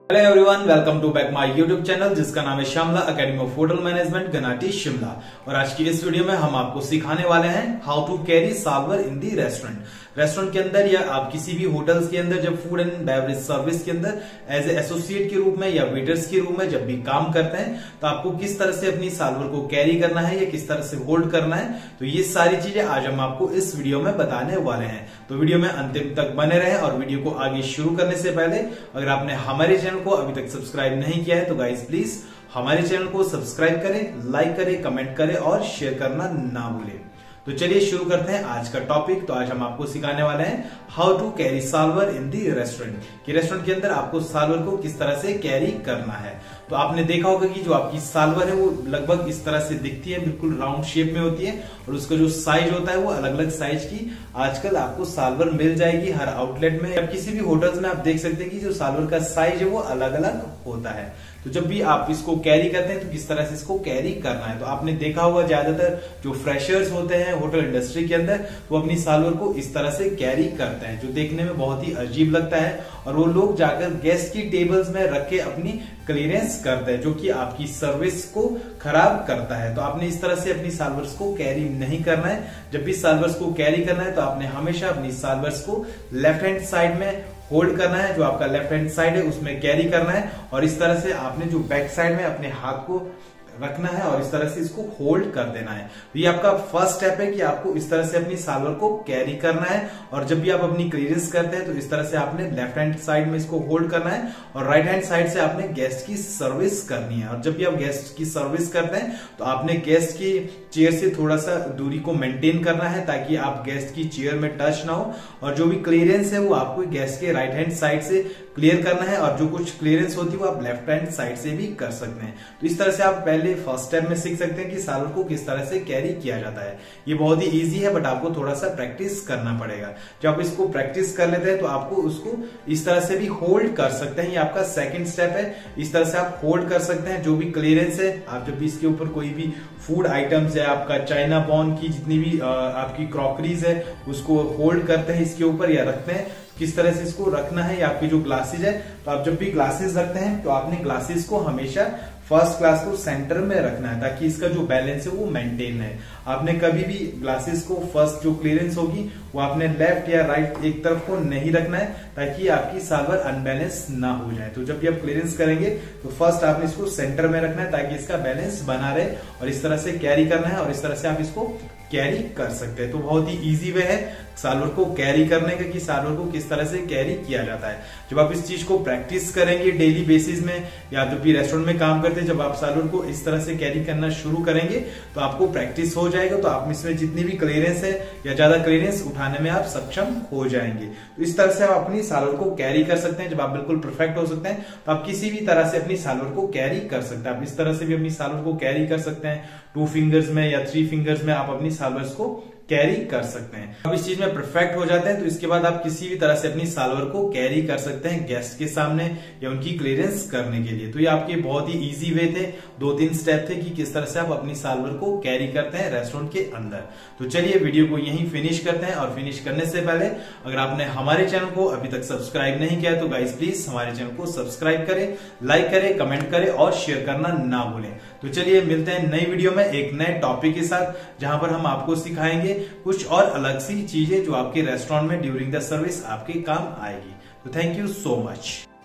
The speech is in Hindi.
Hello everyone, welcome to back my YouTube channel जिसका नाम है Shyamala academy of hotel management गनाटी शिमला। और आज की इस वीडियो में हम आपको सिखाने वाले हैं how to carry salver in the restaurant के अंदर या आप किसी भी होटल्स के अंदर जब फूड एंड बेवरेज सर्विस के अंदर एज ए एसोसिएट के रूप में या वेटर्स के रूप में जब भी काम करते हैं तो आपको किस तरह से अपनी सॉल्वर को कैरी करना है या किस तरह से होल्ड करना है, तो ये सारी चीजें आज हम आपको इस वीडियो में बताने वाले हैं। तो वीडियो में अंतिम तक बने रहें और वीडियो को आगे शुरू करने से पहले अगर आपने हमारे चैनल को अभी तक सब्सक्राइब नहीं किया है तो गाइस प्लीज हमारे चैनल को सब्सक्राइब करें, लाइक करें, कमेंट करें और शेयर करना ना भूलें। तो चलिए शुरू करते हैं आज का टॉपिक। तो आज हम आपको सिखाने वाले हैं how to carry salver in the restaurant, कि रेस्टोरेंट के अंदर आपको सॉल्वर को किस तरह से कैरी करना है। तो आपने देखा होगा कि जो आपकी सॉल्वर है वो लगभग इस तरह से दिखती है, बिल्कुल राउंड शेप में होती है और उसका जो साइज होता है वो अलग अलग साइज की आजकल आपको सॉल्वर मिल जाएगी हर आउटलेट में। अब किसी भी होटल्स में आप देख सकते हैं कि जो सॉल्वर का साइज है वो अलग अलग होता है। तो जब भी आप इसको कैरी करते हैं तो किस तरह से इसको कैरी करना है। तो आपने देखा होगा ज्यादातर जो फ्रेशर्स होते हैं होटल इंडस्ट्री के अंदर वो अपनी सॉल्वर को इस तरह से कैरी करते हैं, जो देखने में बहुत ही अजीब लगता है और वो लोग जाकर गेस्ट की टेबल्स में रख के अपनी क्लियरेंस करते हैं, जो कि आपकी सर्विस को खराब करता है। तो आपने इस तरह से अपनी सॉल्वर्स को कैरी नहीं करना है। जब भी सॉल्वर्स को कैरी करना है तो आपने हमेशा अपनी सॉल्वर्स को लेफ्ट हैंड साइड में होल्ड करना है, जो आपका लेफ्ट हैंड साइड है उसमें कैरी करना है और इस तरह से आपने जो बैक साइड में अपने हाथ को रखना है और इस तरह से इसको होल्ड कर देना है। तो ये आपका फर्स्ट स्टेप है कि आपको इस तरह से अपनी सॉल्वर को कैरी करना है। और जब भी आप अपनी क्लियरेंस करते हैं तो इस तरह से आपने लेफ्ट हैंड साइड में इसको होल्ड करना है और राइट हैंड साइड से आपने गेस्ट की सर्विस करनी है। और जब भी आप गेस्ट की सर्विस करते हैं तो आपने गेस्ट की चेयर से थोड़ा सा दूरी को मेंटेन करना है ताकि आप गेस्ट की चेयर में टच ना हो और जो भी क्लियरेंस है वो आपको गेस्ट के राइट हैंड साइड से क्लियर करना है और जो कुछ क्लियरेंस होती है वो आप लेफ्ट हैंड साइड से भी कर सकते हैं। तो इस तरह से आप पहले फर्स्ट स्टेप में सीख सकते हैं कि सॉल्वर को किस तरह से कैरी किया जाता है। ये बहुत ही इजी है बट आपको थोड़ा सा प्रैक्टिस करना पड़ेगा। जब आप इसको प्रैक्टिस कर लेते हैं तो आपको उसको इस तरह से भी होल्ड कर सकते हैं। ये आपका सेकंड स्टेप है, इस तरह से आप होल्ड कर सकते हैं। जो भी क्लियरेंस है आप जब भी इसके ऊपर कोई भी फूड आइटम्स है, आपका चाइना बॉन की जितनी भी आपकी क्रॉकरीज है उसको होल्ड करते हैं इसके ऊपर या रखते हैं। किस तरह से इसको रखना है या आपकी जो ग्लासेज है, तो आप जब भी ग्लासेस रखते हैं तो आपने ग्लासेस को हमेशा फर्स्ट ग्लास को सेंटर में रखना है ताकि इसका जो बैलेंस है वो मेंटेन है। आपने कभी भी ग्लासेस को फर्स्ट जो क्लियरेंस होगी वो आपने लेफ्ट या राइट एक तरफ को नहीं रखना है ताकि आपकी सॉल्वर अनबैलेंस ना हो जाए। तो जब भी आप क्लियरेंस करेंगे तो फर्स्ट आपने इसको सेंटर में रखना है ताकि इसका बैलेंस बना रहे और इस तरह से कैरी करना है और इस तरह से आप इसको कैरी कर सकते हैं। तो बहुत ही इजी वे है सॉल्वर को कैरी करने का कि सॉल्वर को किस तरह से कैरी किया जाता है। जब आप इस चीज को प्रैक्टिस करेंगे डेली बेसिस में या जब भी रेस्टोरेंट में काम करते हैं, जब आप सॉल्वर को इस तरह से कैरी करना शुरू करेंगे तो आपको प्रैक्टिस हो जाएगा। तो आप इसमें जितनी भी क्लियरेंस है या ज्यादा क्लियरेंस उठाने में आप सक्षम हो जाएंगे। तो इस तरह से आप अपनी सॉल्वर को कैरी कर सकते हैं। जब आप बिल्कुल परफेक्ट हो सकते हैं तो आप किसी भी तरह से अपनी सॉल्वर को कैरी कर सकते हैं। आप इस तरह से भी अपनी सॉल्वर को कैरी कर सकते हैं, 2 फिंगर्स में या 3 फिंगर्स में आप अपनी सॉल्वर्स को कैरी कर सकते हैं। अब इस चीज में परफेक्ट हो जाते हैं तो इसके बाद आप किसी भी तरह से अपनी सॉल्वर को कैरी कर सकते हैं गेस्ट के सामने या उनकी क्लियरेंस करने के लिए। तो ये आपके बहुत ही इजी वे थे, 2-3 स्टेप थे कि किस तरह से आप अपनी सॉल्वर को कैरी करते हैं रेस्टोरेंट के अंदर। तो चलिए वीडियो को यहीं फिनिश करते हैं और फिनिश करने से पहले अगर आपने हमारे चैनल को अभी तक सब्सक्राइब नहीं किया तो गाइस प्लीज हमारे चैनल को सब्सक्राइब करें, लाइक करें, कमेंट करें और शेयर करना ना भूलें। तो चलिए मिलते हैं नई वीडियो में एक नए टॉपिक के साथ जहां पर हम आपको सिखाएंगे कुछ और अलग सी चीजें जो आपके रेस्टोरेंट में ड्यूरिंग द सर्विस आपके काम आएगी। तो थैंक यू सो मच।